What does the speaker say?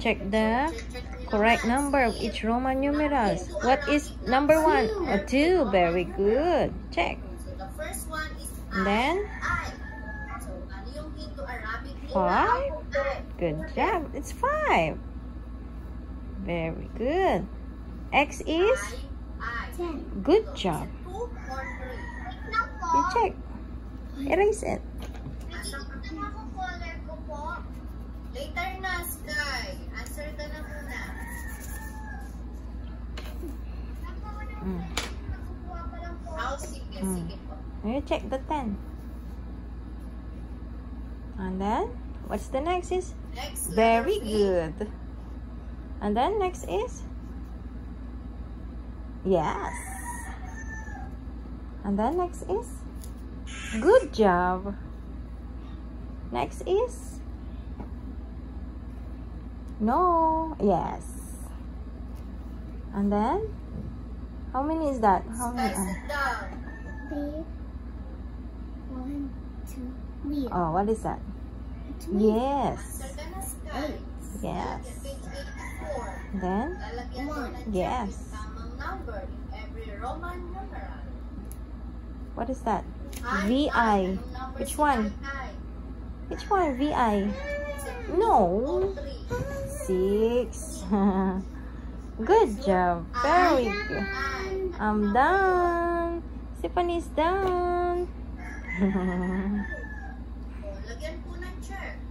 check the correct number of each Roman numerals. What is number 1? 2. Very good. Check. So the first one is And then I. So ano yung Hindu-Arabic name? 5. Good job. It's 5. Very good. X is? I. Good job. 2 or 3? You check. Erase it. Later na, Sky. Answer ka na muna. How? Sige, sige po. You check the 10. And then, what's the next is? Next, Very letter V. good. And then next is? Yes. And then next is? Good job. Next is? No. Yes. And then? How many is that? How Sky, many? sit down. 3, 1, 2, 3. Oh, what is that? Yes. Answer ka na, Sky. Yes. Page 84. Then? Lalagyan mo ng check Yes. yung tamang number in every Roman numeral. What is that? I. VI. Anong number Which si one? I? Which one? VI. Is it 2 No. or 3? 6. Good job. Very good. I'm done. Tiffany's done. Lagyan po ng check.